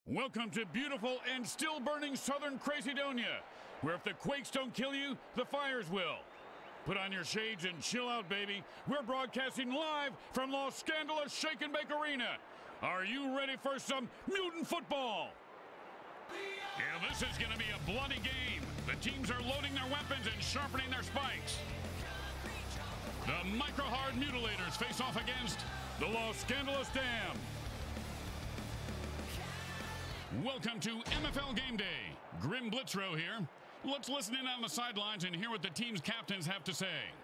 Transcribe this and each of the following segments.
Welcome to beautiful and still burning southern Crazydonia, where if the quakes don't kill you, the fires will. Put on your shades and chill out, baby. We're broadcasting live from Los Scandalous Shake and Bake Arena. Are you ready for some mutant football? Yeah, this is going to be a bloody game. The teams are loading their weapons and sharpening their spikes. The Micro-Hard Mutilators face off against the Los Scandalous Dam. Welcome to MFL Game Day. Grim Blitzrow here. Let's listen in on the sidelines and hear what the team's captains have to say.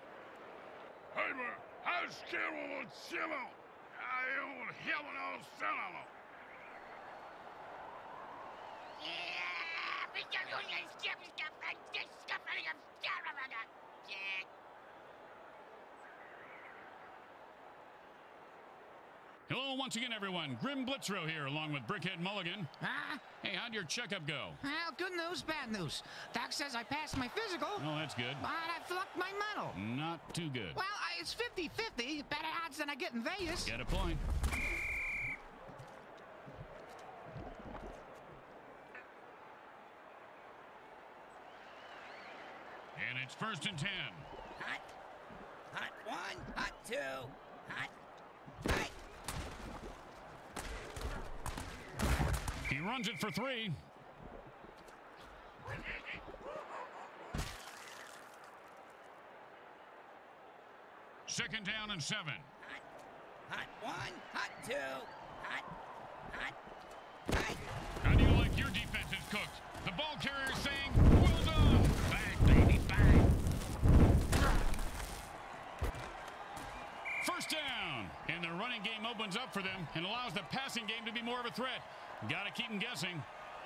Hello once again, everyone. Grim Blitzrow here, along with Brickhead Mulligan. Hey, how'd your checkup go? Well, good news, bad news. Doc says I passed my physical. Oh, that's good. But I flunked my medal. Not too good. Well, it's 50-50. Better odds than I get in Vegas. Get a point. And it's 1st and 10. Hot. Hot 1, hot 2, hot. He runs it for 3. Second down and 7. Hot 1, hot 2, hot. How do you like your defense is cooked? The ball carrier saying, well done. Bang, baby, bang. First down. And the running game opens up for them and allows the passing game to be more of a threat. Got to keep them guessing.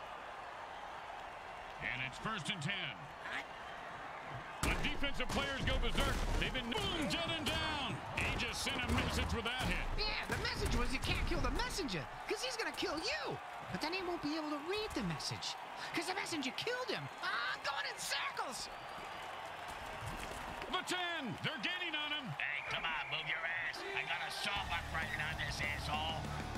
And it's 1st and 10. The defensive players go berserk. They've been boom, dead and down. He just sent a message with that hit. Yeah, the message was you can't kill the messenger, because he's going to kill you. But then he won't be able to read the message, because the messenger killed him. Going in circles. The 10. They're gaining on him. Hey, come on, move your ass. I got a saw buck riding on this asshole.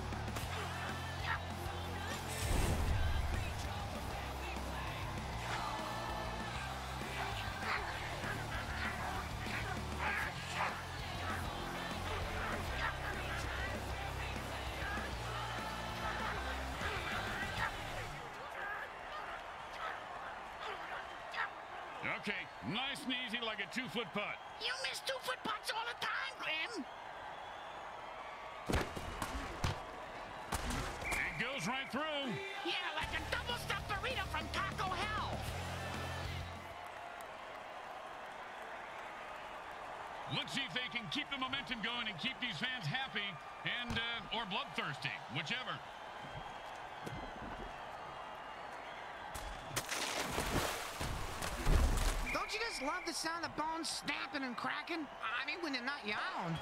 Okay, nice and easy like a 2-foot putt. You miss 2-foot putts all the time, Grim. It goes right through. Yeah, like a double-stuffed burrito from Taco Hell. Let's see if they can keep the momentum going and keep these fans happy and or bloodthirsty, whichever. Don't you just love the sound of bones snapping and cracking? I mean, when they're not your own.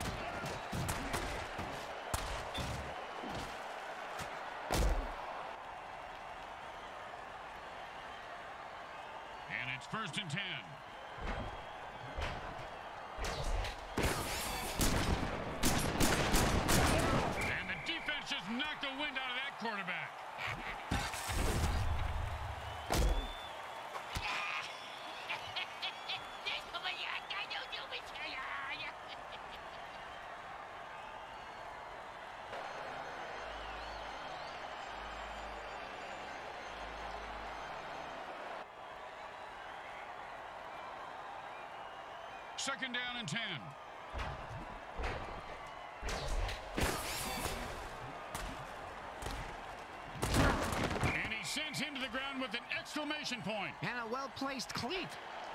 And it's 1st and 10. And the defense just knocked the wind out of that quarterback. Second down and 10. And he sends him to the ground with an exclamation point. And a well-placed cleat.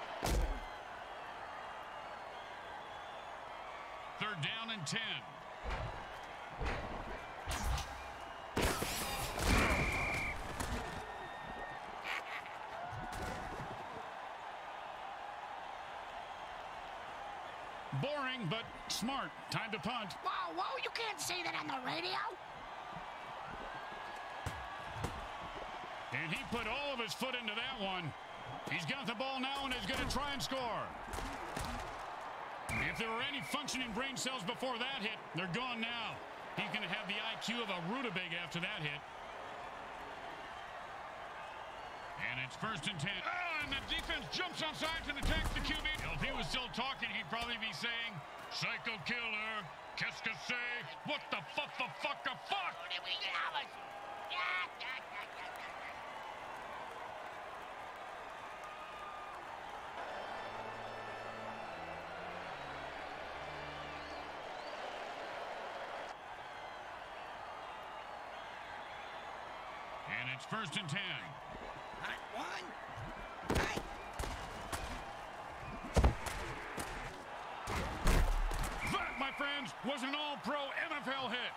3rd down and 10. Boring, but smart. Time to punt. Whoa, you can't say that on the radio. And he put all of his foot into that one. He's got the ball now and is going to try and score. If there were any functioning brain cells before that hit, they're gone now. He's going to have the IQ of a rutabaga after that hit. And it's 1st and 10. Oh, and the defense jumps on sides and attacks the QB. If he was still talking, he'd probably be saying, Psycho Killer, qu'est-ce que c'est? What the fuck? And it's 1st and 10. Hot one. Hot. That, my friends, was an all-pro NFL hit.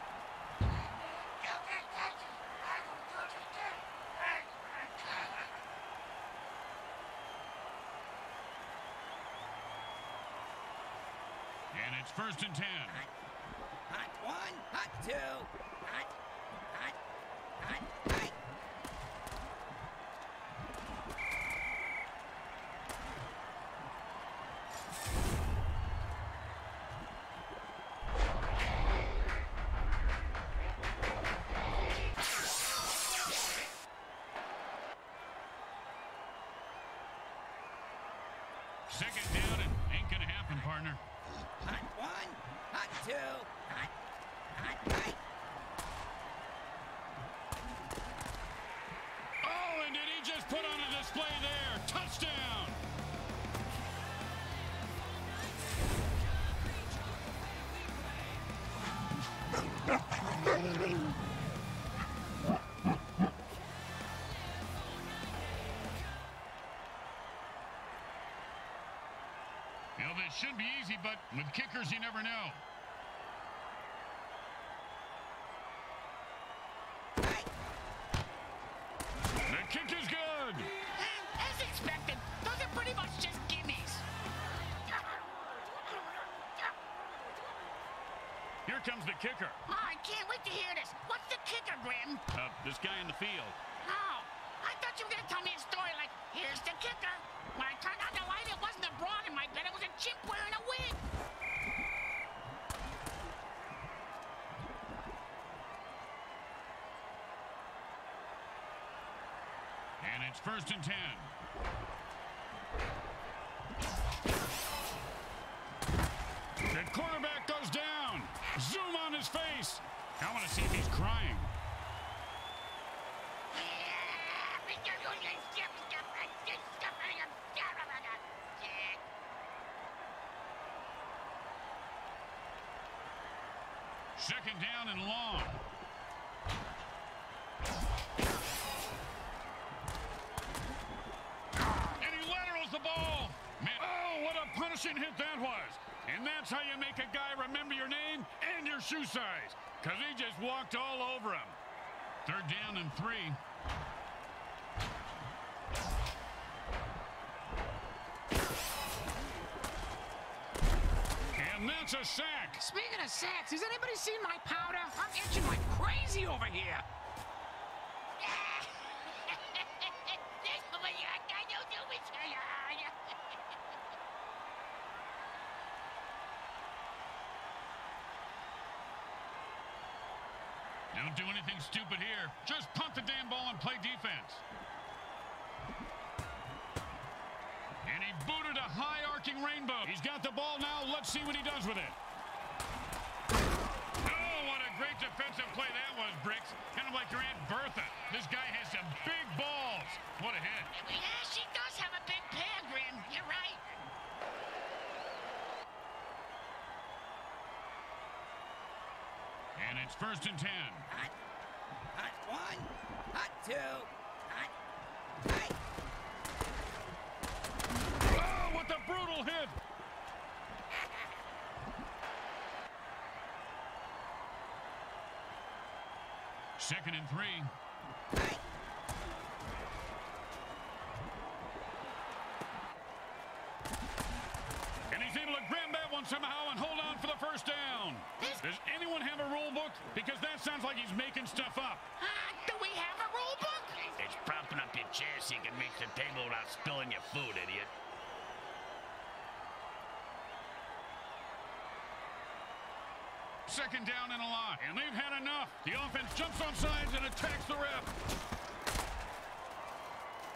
And it's 1st and 10. Hot one. Hot two. Hot. Hot. Hot. Hot. Second down and ain't gonna happen, partner. Hot one. Hot two. Hot. Hot. Hot. Oh, and did he just put on a display there? Touchdown! You know, this should be easy, but with kickers, you never know. The kick is good. As expected, those are pretty much just gimmies. Here comes the kicker. Oh, I can't wait to hear this. What's the kicker, Grim? This guy in the field. Oh, I thought you were going to tell me a story like, here's the kicker. When I turned on the light, it wasn't a broad in my bed. It was a chimp wearing a wig. And it's 1st and 10. The quarterback goes down. Zoom on his face. I want to see if he's crying. Second down and long. And he laterals the ball. Man, oh, what a punishing hit that was. And that's how you make a guy remember your name and your shoe size. Because he just walked all over him. 3rd down and 3. And that's a sack. Speaking of sacks, has anybody seen my powder? I'm itching like crazy over here. Don't do anything stupid here. Just punt the damn ball and play defense. And he booted a high arcing rainbow. He's got the ball now. Let's see what he does with it. Oh, what a great defensive play that was, Bricks. Kind of like your Aunt Bertha. This guy has some big balls. What a hit. Yeah, she does have a big pair, Grim. You're right. And it's 1st and 10. Hot. Hot one. Hot two. Hot. Hot. Oh, what a brutal hit. Second and 3. Hot. And he's able to grab that one somehow and hold on for the 1st down. Does anyone have a rule book? Because that sounds like he's making stuff up. Do we have a rule book? It's propping up your chair so you can reach the table without spilling your food, idiot. Second down and a lot. And they've had enough. The offense jumps on sides and attacks the ref.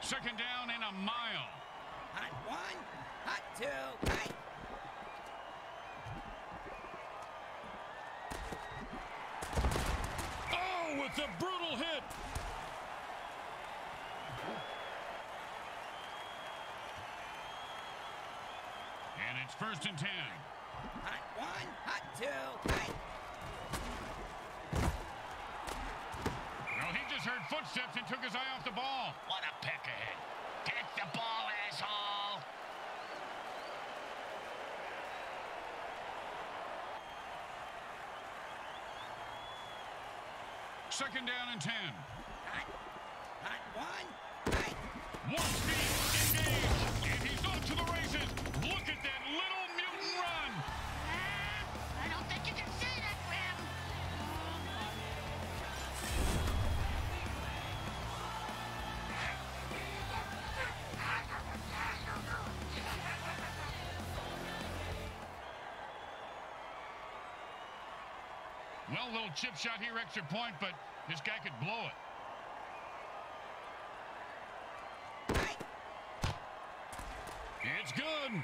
Second down and a mile. Hot one, hot two, hot. Oh, with a brutal hit. And it's 1st and 10. Hot one, hot two, hot. Well, he just heard footsteps and took his eye off the ball. What a peck ahead. Take the ball, asshole. Second down and 10. Hot one, hot. One speed, engage, and he's off to the races. Look at that little mutant run. I don't think you can say that, Grim. Well, little chip shot here, extra point, but this guy could blow it. It's good.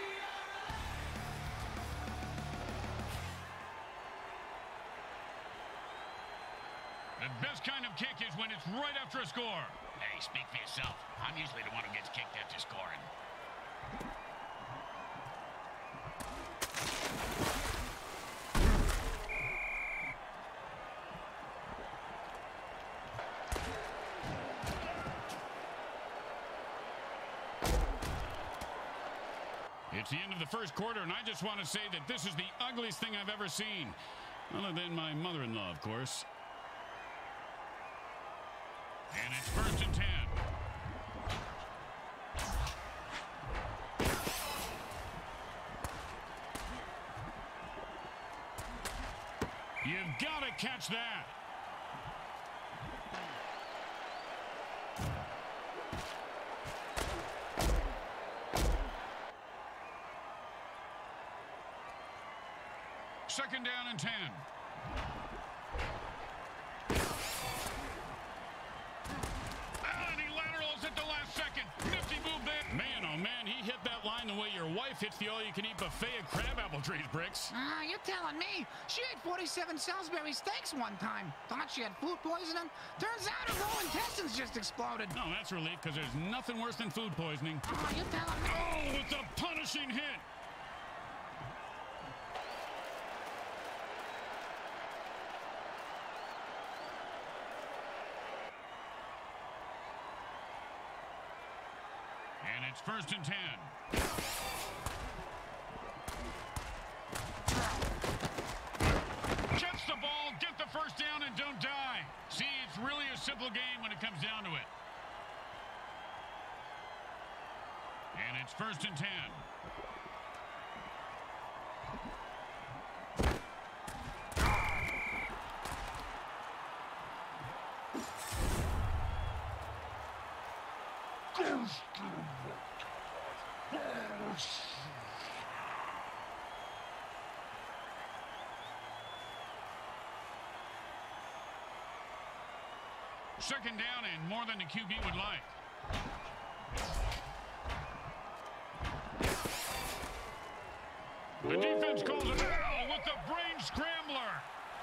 The best kind of kick is when it's right after a score. Hey, speak for yourself. I'm usually the one who gets kicked after scoring. It's the end of the first quarter, and I just want to say that this is the ugliest thing I've ever seen. Other than my mother-in-law, of course. And it's 1st and 10. You've got to catch that. Second down and 10. And he laterals at the last second. Nifty move there. Man, oh man, he hit that line the way your wife hits the all-you-can-eat buffet at Crabapple Trees, Bricks. You're telling me. She ate 47 Salisbury steaks one time. Thought she had food poisoning. Turns out her lower intestines just exploded. No, that's relief, because there's nothing worse than food poisoning. You're telling me. Oh, with the punishing hit. And it's 1st and 10. Catch the ball, get the first down, and don't die. See, it's really a simple game when it comes down to it. And it's 1st and 10. Second down and more than the QB would like. The defense calls it out with the brain scrambler.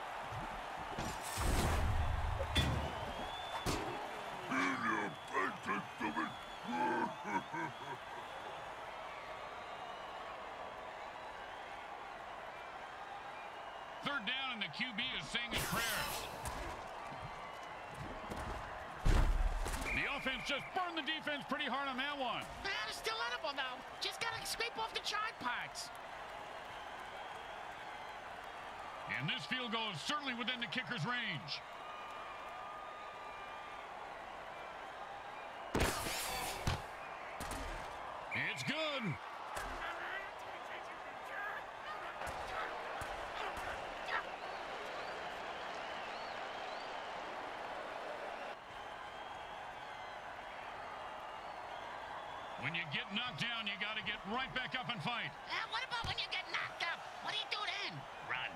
Third down and the QB is saying his prayers. The offense just burned the defense pretty hard on that one. It's still edible, though. Just gotta scrape off the charred parts. And this field goal is certainly within the kicker's range. It's good. When you get knocked down, you got to get right back up and fight. What about when you get knocked up? What do you do then? Run.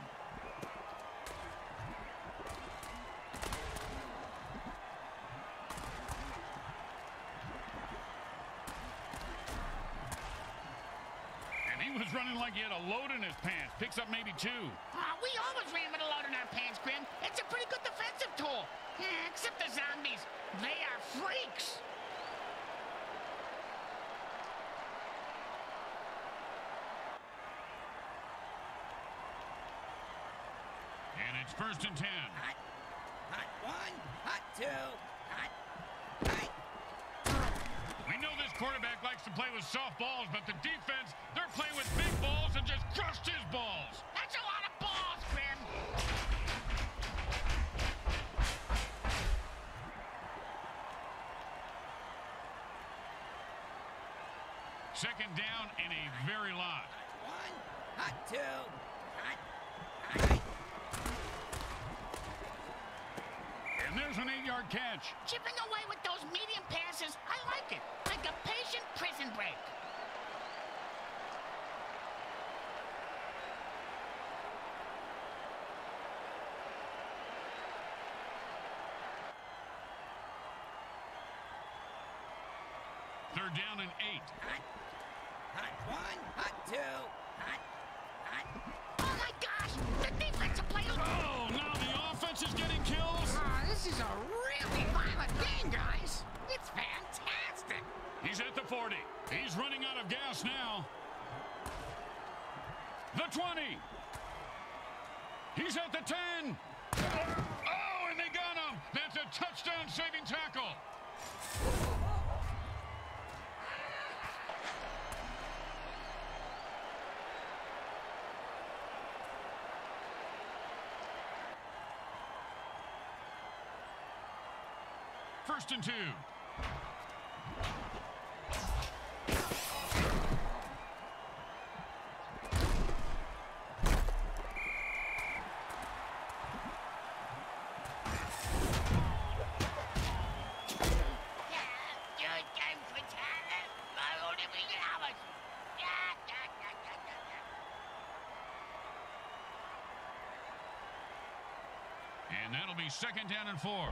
was running like he had a load in his pants. Picks up maybe 2. We always ran with a load in our pants, Grim. It's a pretty good defensive tool. Except the zombies. They are freaks. And it's 1st and 10. Hot. Hot 1. Hot 2. Hot. Hot. We know this quarterback likes to play with soft balls, but the defense, they're playing with big balls and just crushed his balls. That's a lot of balls, Grim. Second down and a very lot. Hot 1. Hot 2. Hot. Hot. And there's an 8-yard catch. Chipping away with those medium passes, I like it. Like a patient prison break. Third down and 8. Hot. Hot 1. Hot 2. Hot. Hot. Oh my gosh! The defensive player. Oh, now the offense is getting kills. This is a really violent game, guys. It's fantastic. He's at the 40. He's running out of gas now. The 20. He's at the 10. Oh, and they got him. That's a touchdown-saving tackle. First and 2. And that'll be 2nd down and 4.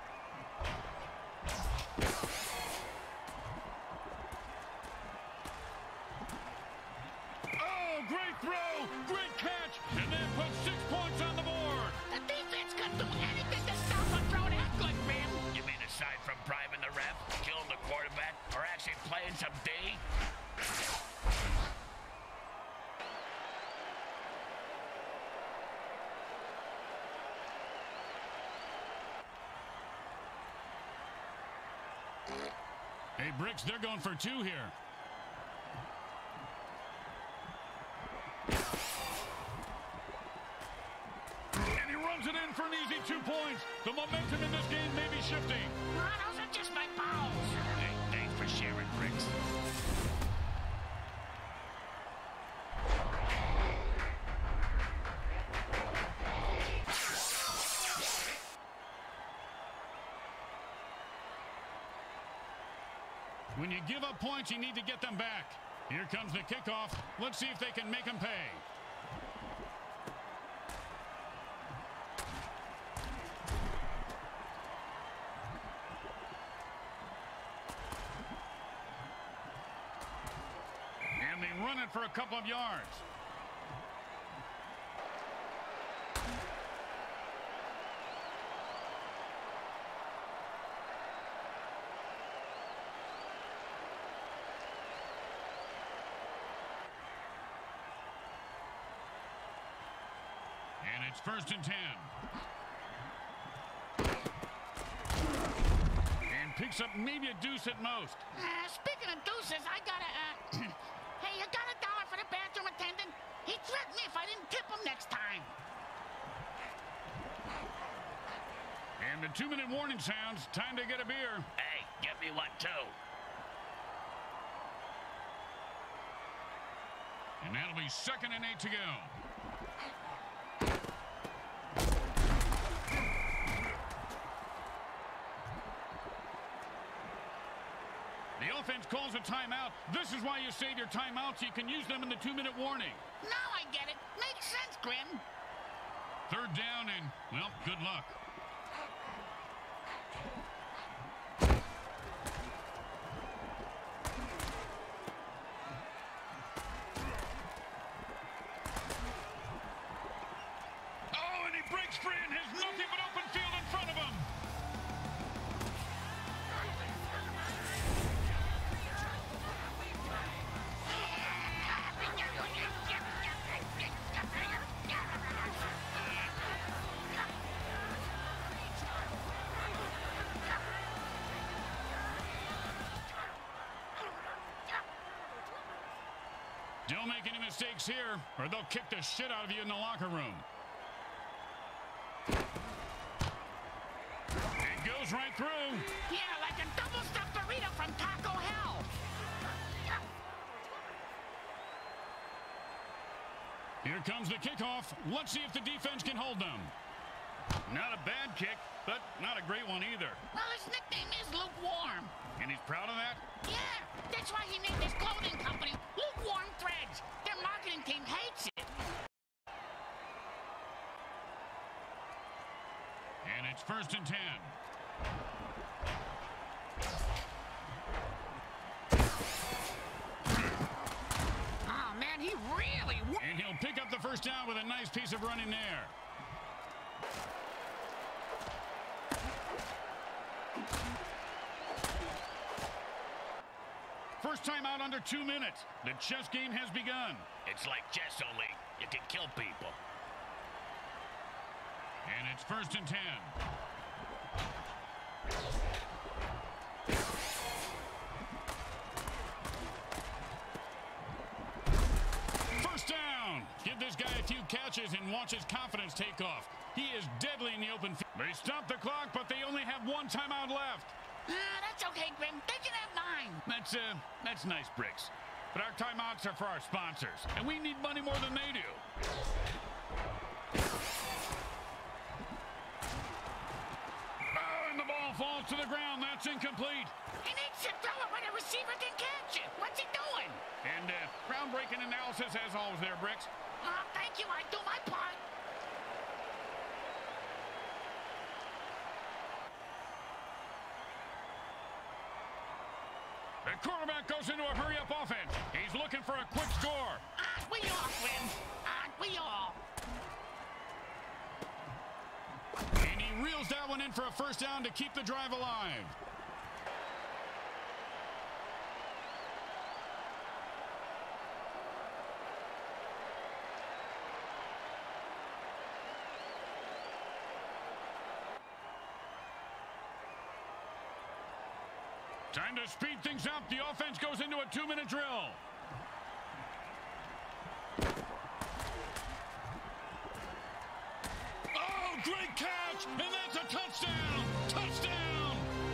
Oh, great throw, great catch, and that puts 6 points on the board. The defense could do anything to stop a throw that good, Grim. You mean aside from bribing the ref, killing the quarterback, or actually playing some D? Hey, Bricks, they're going for 2 here. And he runs it in for an easy 2 points. The momentum in this game may be shifting. Those are just my balls. Hey, thanks for sharing, Bricks. When you give up points, you need to get them back. Here comes the kickoff. Let's see if they can make them pay. And they run it for a couple of yards. And it's 1st and 10. And picks up maybe a deuce at most. Speaking of deuces, I gotta, hey, you got $1 for the bathroom attendant? He threatened me if I didn't tip him next time. And the 2-minute warning sounds. Time to get a beer. Hey, get me one, too. And that'll be 2nd and 8 to go. The offense calls a timeout. This is why you save your timeouts so you can use them in the 2-minute warning. Now I get it. Makes sense, Grim. 3rd down and, well, good luck. Don't make any mistakes here, or they'll kick the shit out of you in the locker room. It goes right through. Yeah, like a double-stuffed burrito from Taco Hell. Here comes the kickoff. Let's see if the defense can hold them. Not a bad kick, but not a great one either. Well, his nickname is Lukewarm. And he's proud of that? Yeah, that's why he named his clothing company Lukewarm Threads. Their marketing team hates it. And it's 1st and 10. Oh, man, he really... And he'll pick up the first down with a nice piece of running there. First time out under 2 minutes. The chess game has begun. It's like chess, only you can kill people. And it's 1st and 10. First down. Give this guy a few catches and watch his confidence take off. He is deadly in the open field. They stop the clock, but they only have one timeout left. That's okay, Grim. They can have 9. That's nice, Bricks. But our timeouts are for our sponsors, and we need money more than they do. And the ball falls to the ground. That's incomplete. He needs to throw it when a receiver can catch it. What's he doing? And groundbreaking analysis as always there, Bricks. Thank you. I do my part. The quarterback goes into a hurry-up offense. He's looking for a quick score. Aren't we all, Grim? Aren't we all? And he reels that one in for a first down to keep the drive alive. Time to speed things up. The offense goes into a 2-minute drill. Oh, great catch! And that's a touchdown! Touchdown!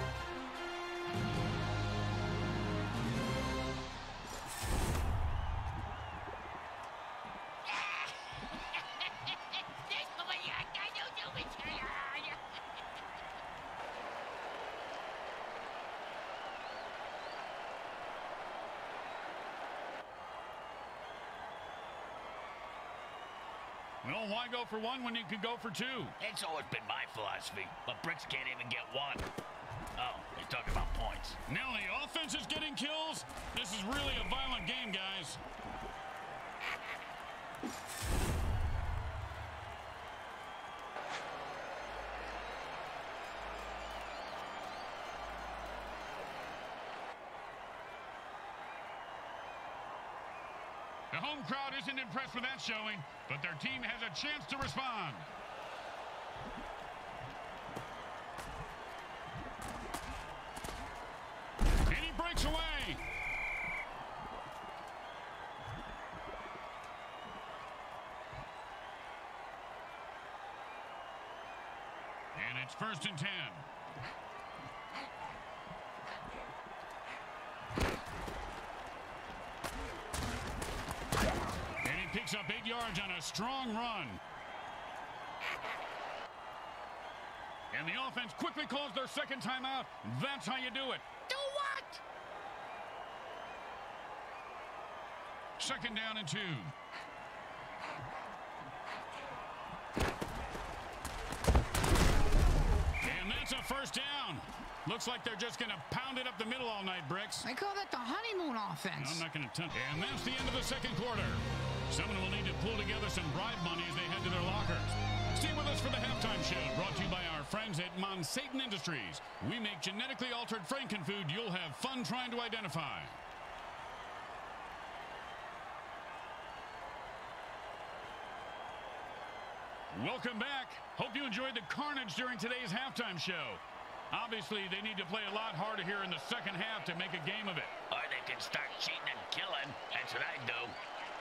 Well, why go for one when you can go for two? It's always been my philosophy, but Bricks can't even get one. Oh, you're talking about points. Now the offense is getting kills. This is really a violent game, guys. The home crowd isn't impressed with that showing, but their team has a chance to respond. And he breaks away. And it's 1st and 10. Picks up 8 yards on a strong run. And the offense quickly calls their second timeout. That's how you do it. Do what? 2nd down and 2. And that's a first down. Looks like they're just going to pound it up the middle all night, Bricks. They call that the honeymoon offense. I'm not going to touch it. And that's the end of the second quarter. Someone will need to pull together some bribe money as they head to their lockers. Stay with us for the halftime show, brought to you by our friends at Monsatan Industries. We make genetically altered frankenfood you'll have fun trying to identify. Welcome back. Hope you enjoyed the carnage during today's halftime show. Obviously, they need to play a lot harder here in the second half to make a game of it. Or they can start cheating and killing. That's what I do.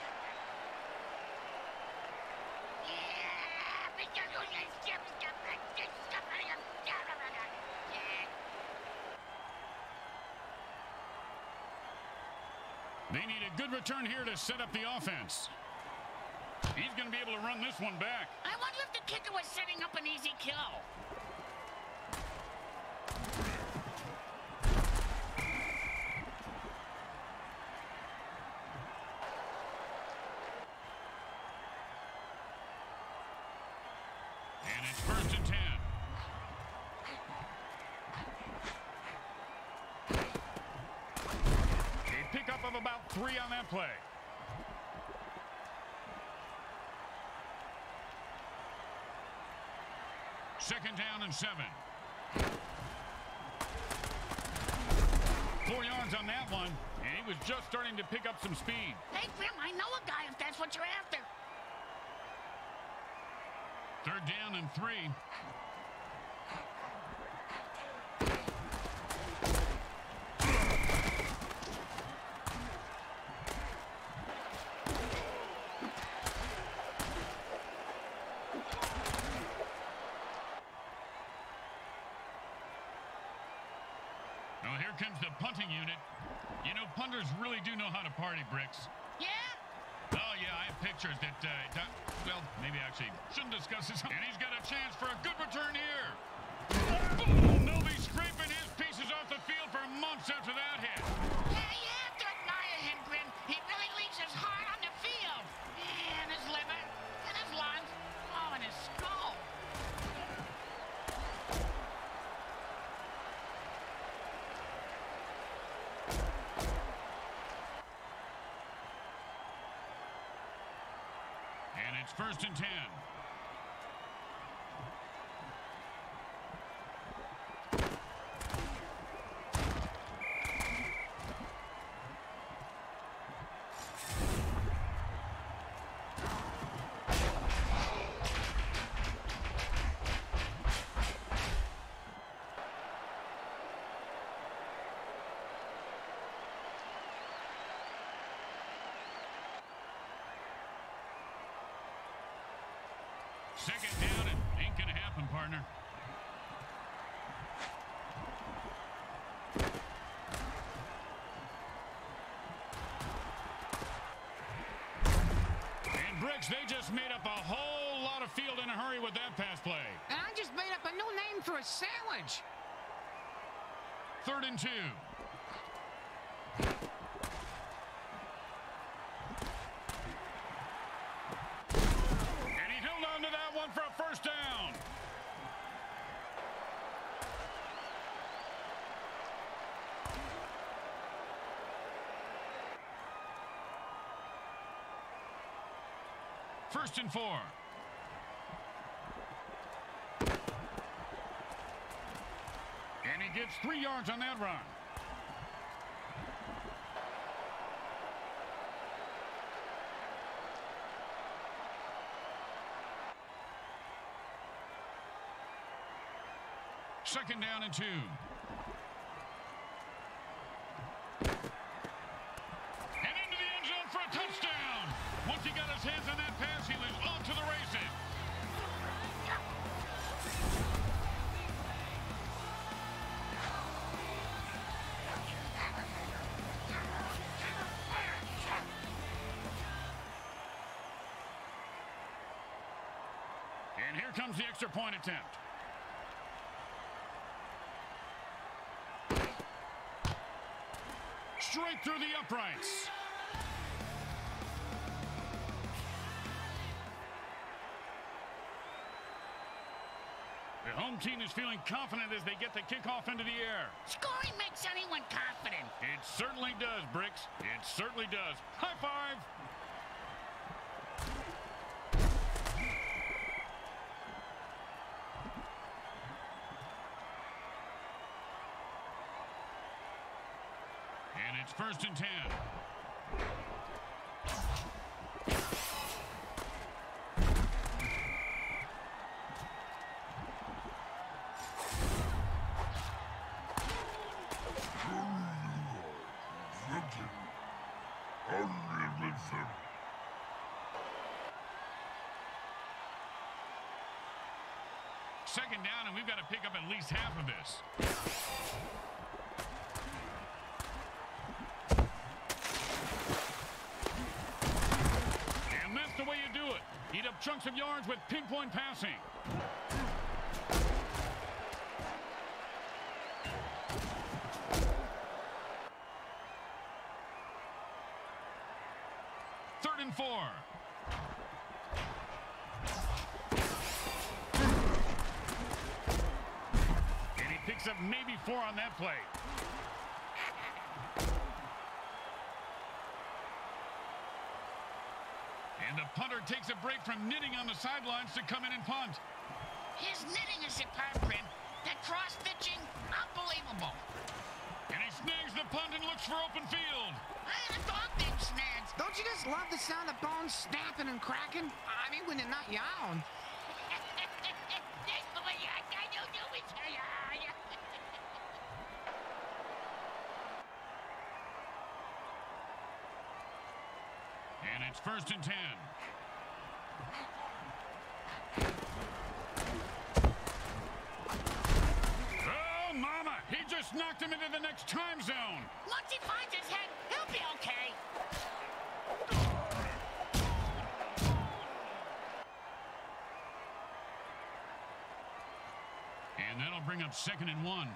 They need a good return here to set up the offense. He's going to be able to run this one back. I wonder if the kicker was setting up an easy kill. And it's 1st and 10. A pickup of about 3 on that play. Second down and 7. 4 yards on that one, and he was just starting to pick up some speed. Hey, Grim, I know a guy if that's what you're after. 3rd down and 3. Well, here comes the punting unit. You know, punters really do know how to party, Bricks. Yeah? Oh, yeah, I have pictures that, well, maybe I actually shouldn't discuss this. And he's got a chance for a good return here. Boom! They'll be scraping his pieces off the field for months after that hit. Yeah, you have to admire him, Grim. He really leaves his heart on the field. And his liver, and his lungs, oh, and his skull. And it's 1st and 10. Second down, and ain't gonna happen, partner. And Bricks, they just made up a whole lot of field in a hurry with that pass play. And I just made up a new name for a sandwich. 3rd and 2. And he held on to that one for a 1st down. First and 4. And he gets 3 yards on that run. Second down and 2. And into the end zone for a touchdown. Once he got his hands on that pass, he was off to the races. And here comes the extra point attempt. Straight through the uprights. The home team is feeling confident as they get the kickoff into the air. Scoring makes anyone confident. It certainly does, Bricks. It certainly does. High five. And it's 1st and 10. Second down, and we've got to pick up at least half of this. the way you do it. Eat up chunks of yards with pinpoint passing. Third and 4. And he picks up maybe 4 on that play. And the punter takes a break from knitting on the sidelines to come in and punt. His knitting is superb, Grim. That cross-stitching, unbelievable. And he snags the punt and looks for open field. The dog named Snads. Don't you just love the sound of bones snapping and cracking? I mean, when they're not your own. And it's 1st and 10. Oh, mama! He just knocked him into the next time zone. Once he finds his head, he'll be okay. And that'll bring up 2nd and 1.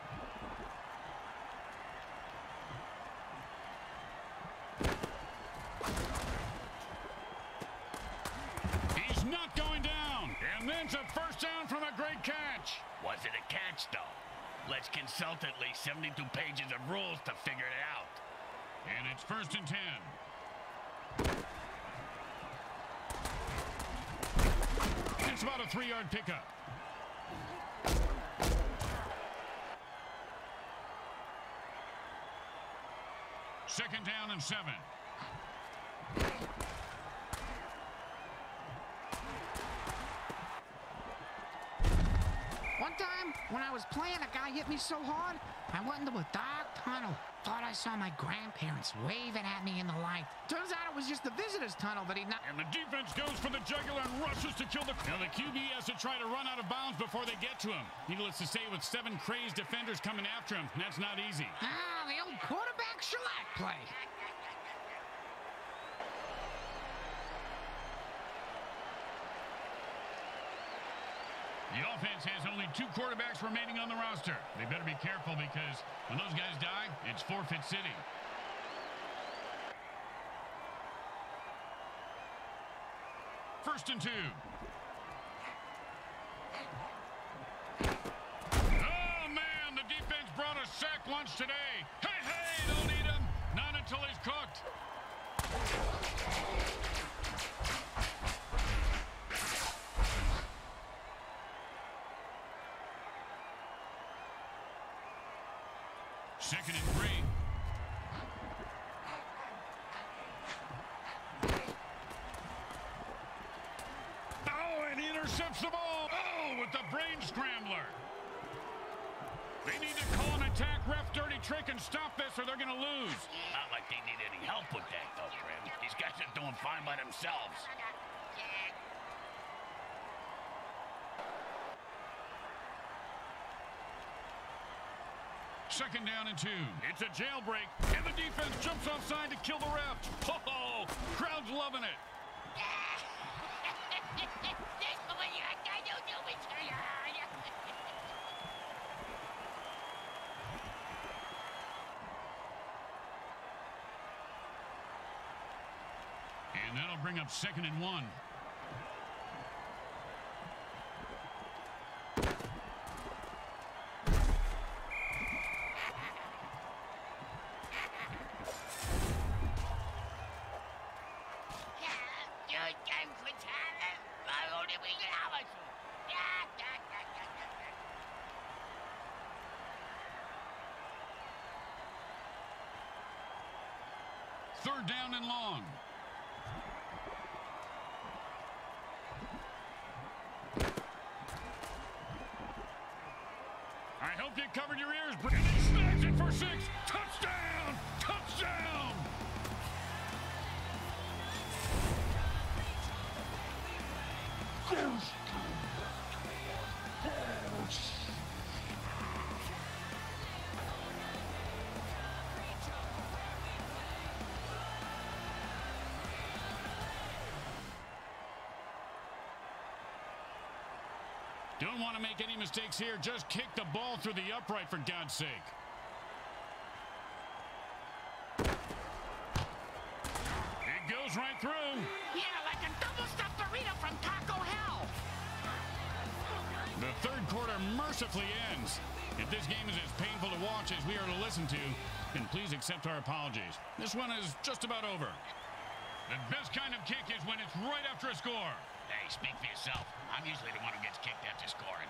He's not going down. And then's a first down from a great catch. Was it a catch, though? Let's consult at least 72 pages of rules to figure it out. And it's 1st and 10. It's about a 3-yard pickup. Second down and 7. One time, when I was playing, a guy hit me so hard, I went into a dark tunnel. Thought I saw my grandparents waving at me in the light. Turns out it was just the visitor's tunnel that he knocked. And the defense goes for the jugular and rushes to kill the... Now the QB has to try to run out of bounds before they get to him. Needless to say, with 7 crazed defenders coming after him, that's not easy. Ah, the old quarterback shellac play. The offense has only 2 quarterbacks remaining on the roster. They better be careful because when those guys die, it's forfeit city. First and 2. Oh, man, the defense brought a sack lunch today. Hey, don't eat him. Not until he's cooked. Second and 3. Oh, and he intercepts the ball. Oh, with the brain scrambler. They need to call an attack ref dirty trick and stop this or they're going to lose. Not like they need any help with that, though, Grim. These guys are doing fine by themselves. Second down and 2. It's a jailbreak, and the defense jumps offside to kill the ref. Oh, crowd's loving it. And that'll bring up 2nd and 1. Third down and long. I hope you covered your ears. And he snags it for 6. Touchdown! Touchdown! Don't want to make any mistakes here. Just kick the ball through the upright, for God's sake. It goes right through. Yeah, like a double-stuffed burrito from Taco Hell. The third quarter mercifully ends. If this game is as painful to watch as we are to listen to, then please accept our apologies. This one is just about over. The best kind of kick is when it's right after a score. Hey, speak for yourself. I'm usually the one who gets kicked after scoring.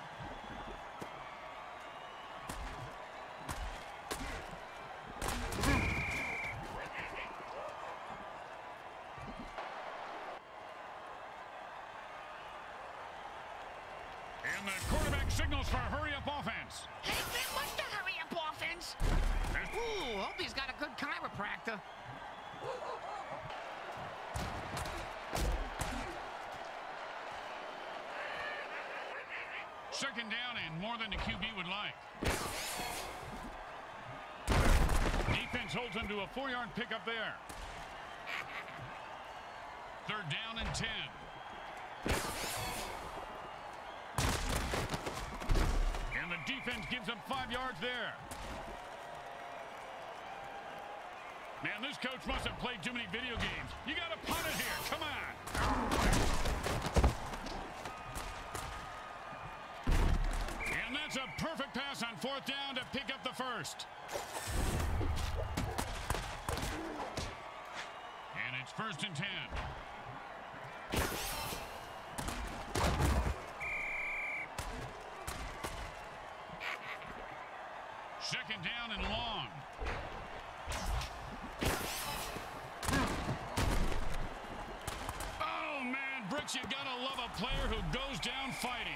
And the quarterback signals for a hurry-up offense. Hey, Grim, what's the hurry-up offense? Ooh, hope he's got a good chiropractor. Second down and more than the QB would like. Defense holds him to a 4-yard pickup there. Third down and 10. And the defense gives up 5 yards there. Man, this coach must have played too many video games. You got to punt it here. Come on. And that's a perfect pass on 4th down to pick up the first. And it's 1st and 10. Second down and long. Oh, man, Brooks, you gotta love a player who goes down fighting.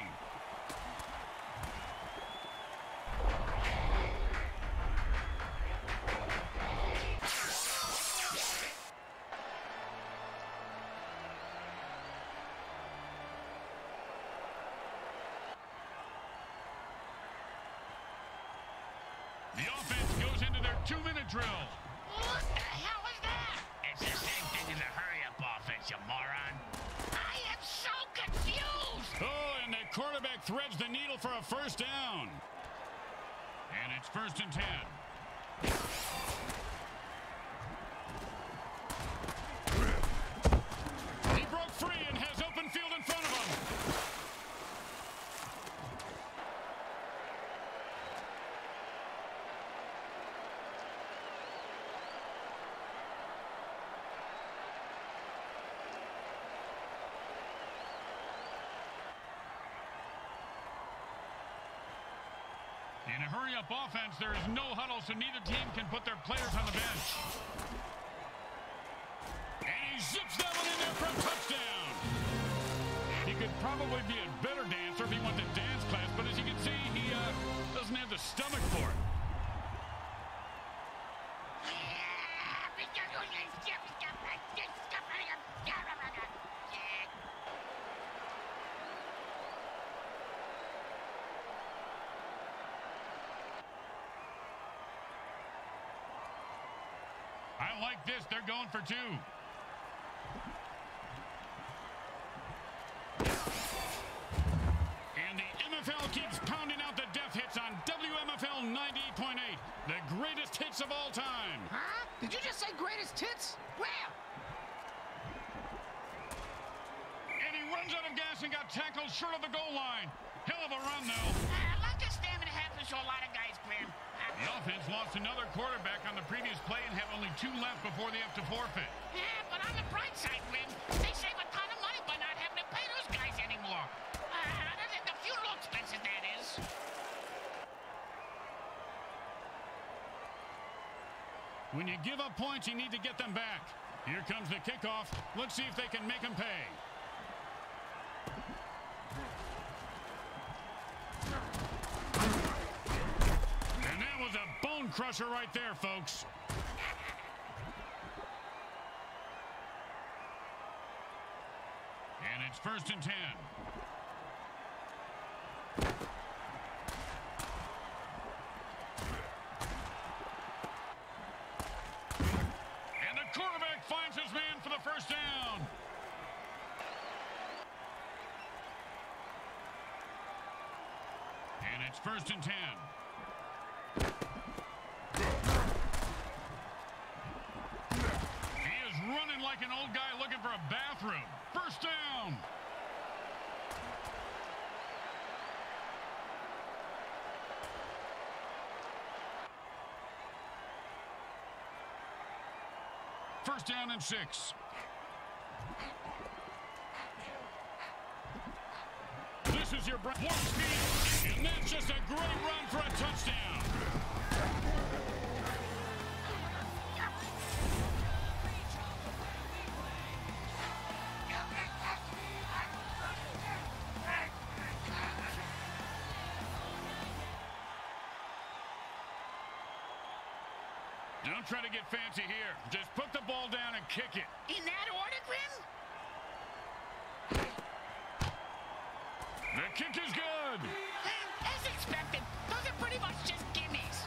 The offense goes into their 2-minute drill. What the hell is that? It's the same thing as a hurry-up offense, you moron. I am so confused. Oh, and the quarterback threads the needle for a first down. And it's 1st and 10. He broke free and has open field in front of him. In a hurry-up offense, there is no huddle, so neither team can put their players on the bench. And he zips that one in there for a touchdown. He could probably be a better dancer if he went to dance class, but as you can see, he doesn't have the stomach for it. I like this. They're going for 2. And the MFL keeps pounding out the death hits on WMFL 98.8. The greatest hits of all time. Huh? Did you just say greatest hits? Where? And he runs out of gas and got tackled short of the goal line. Hell of a run, though. Like a stamina happens to a lot of guys, Grim. The offense lost another quarterback on the previous play and have only 2 left before they have to forfeit. Yeah, but on the bright side, Grim, they save a ton of money by not having to pay those guys anymore. Other than the funeral expenses, that is. When you give up points, you need to get them back. Here comes the kickoff. Let's see if they can make them pay. And that was a bone crusher right there, folks. And it's 1st and 10. And the quarterback finds his man for the first down. it's 1st and 10. He is running like an old guy looking for a bathroom. 1st down. First down and 6. This is your warp speed, and that's just a great run for a touchdown. Don't try to get fancy here. Just put the ball down and kick it. In that order, Grim? The kick is good. As expected, those are pretty much just gimmies.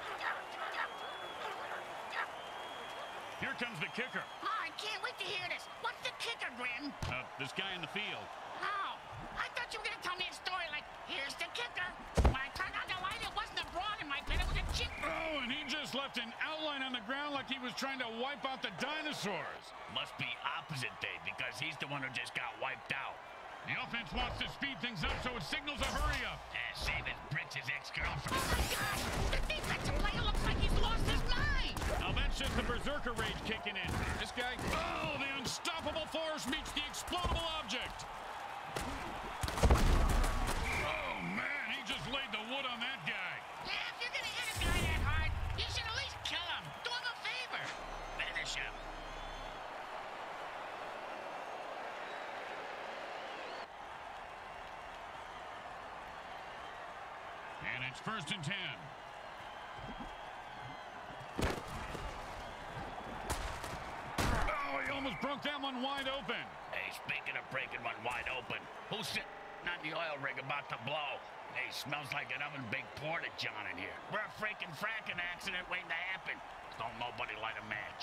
Here comes the kicker. Oh, I can't wait to hear this. What's the kicker, Grim? This guy in the field. Oh, I thought you were going to tell me a story like, here's the kicker. When I turned on the light, it wasn't a broad in my bed, it was a chick. Oh, and he just left an outline on the ground like he was trying to wipe out the dinosaurs. Must be opposite day because he's the one who just got wiped out. The offense wants to speed things up, so it signals a hurry up. Saving Bricks' ex-girlfriend. Oh, my God! The defensive player looks like he's lost his mind. Now that's just the berserker rage kicking in. This guy, oh, the unstoppable force meets the explodable object. Oh, man, he just laid the wood on that guy. Yeah, if you're going to hit a guy that hard, you should at least kill him. Do him a favor. Finish him. And it's 1st and 10. Oh, he almost broke that one wide open. Hey, speaking of breaking one wide open, who's sitting on the oil rig about to blow? Hey, smells like an oven baked porta john in here. We're a freaking fracking accident waiting to happen. Don't nobody light a match.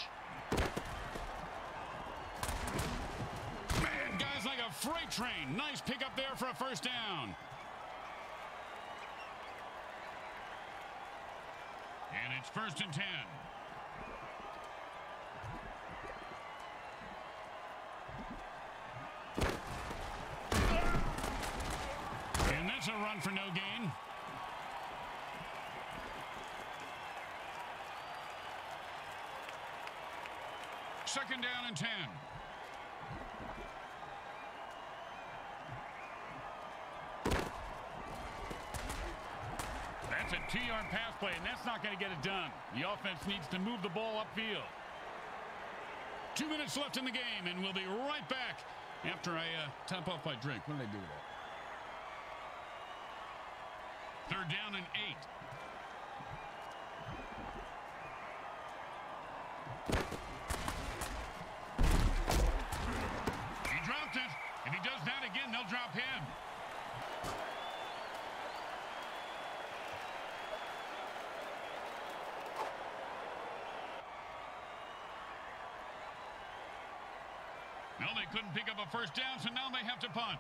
Man, guys like a freight train. Nice pickup there for a 1st down. And it's 1st and 10. And that's a run for no gain. Second down and 10. That's a 2-yard pass play, and that's not going to get it done. The offense needs to move the ball upfield. 2 minutes left in the game, and we'll be right back after I top off my drink. What did I do with that? 3rd down and 8. He dropped it. If he does that again, they'll drop him. No, they couldn't pick up a 1st down, so now they have to punt.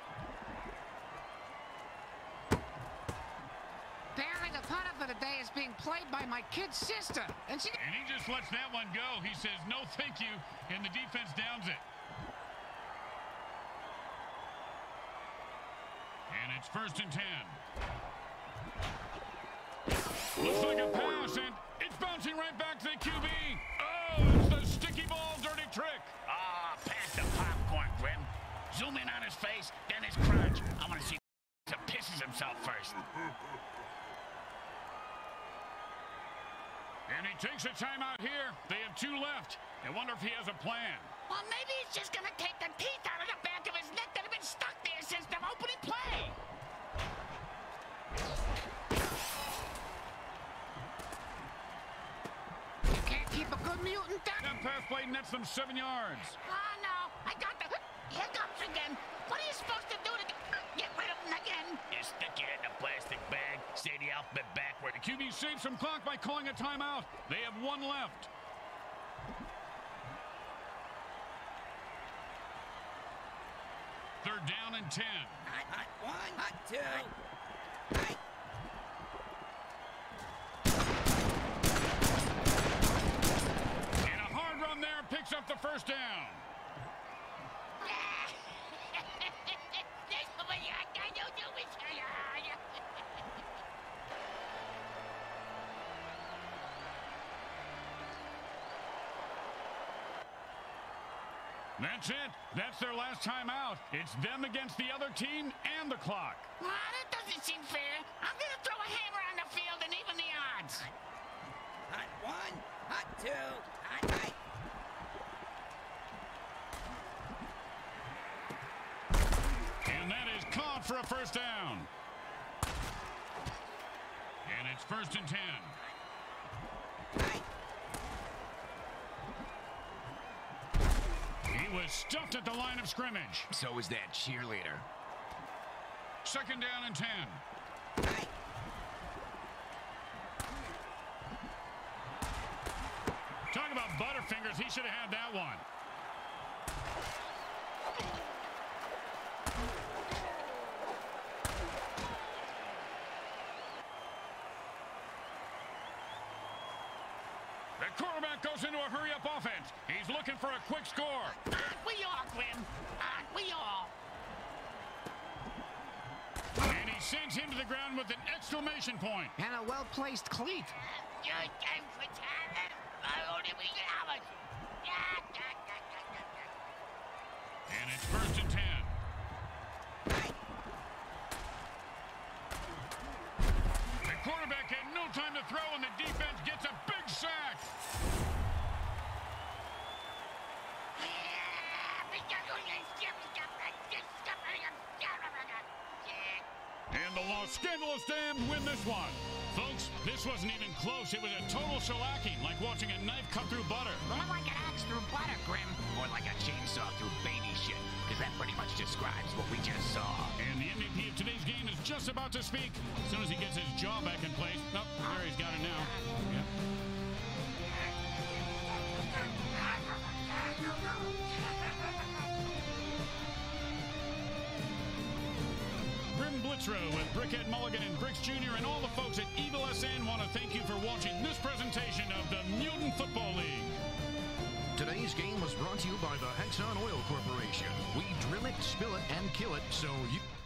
Apparently the punter for the day is being played by my kid's sister. And he just lets that one go. He says, no, thank you, and the defense downs it. And it's 1st and 10. Looks like a pass, and it's bouncing right back to the QB. Oh, it's the sticky ball dirty trick. Pass the popcorn, Grim. Zoom in on his face, then his crotch. I want to see if he pisses himself first. And he takes a timeout here. They have 2 left. I wonder if he has a plan. Well, maybe he's just going to take the teeth out of the back of his neck that have been stuck there since the opening play. You can't keep a good mutant down. That pass play nets them 7 yards. Oh, no. I got the hiccups again. What are you supposed to do to get rid of them again? You stick your head in a plastic bag, say the alphabet backward. The QB saves some clock by calling a timeout. They have 1 left. Third down and 10. Hot 1, hot 2. That's it. That's their last time out. It's them against the other team and the clock. That doesn't seem fair. I'm gonna throw a hammer on the field and even the odds. Hot one, hot two, hot. And that is caught for a first down. And it's 1st and 10. He was stuffed at the line of scrimmage. So was that cheerleader. 2nd down and 10. Talk about butterfingers. He should have had that one. The quarterback goes into a hurry-up offense. He's looking for a quick score. Aren't we all, Grim? Aren't we all? And he sends him to the ground with an exclamation point. And a well-placed cleat. And it's 1st and 10. The quarterback had no time to throw, and the defense gets a big sack. And the Los Scandalous Damned win this one. Folks, this wasn't even close. It was a total shellacking, like watching a knife cut through butter. More like an axe through butter, Grim. More like a chainsaw through baby shit, because that pretty much describes what we just saw. And the MVP of today's game is just about to speak. As soon as he gets his jaw back in place. Oh, there he's got it now. Yep. Grim Blitzrow with Brickhead Mulligan and Bricks Jr. and all the folks at Eagle SN want to thank you for watching this presentation of the Mutant Football League. Today's game was brought to you by the Hexon Oil Corporation. We drill it, spill it, and kill it so you...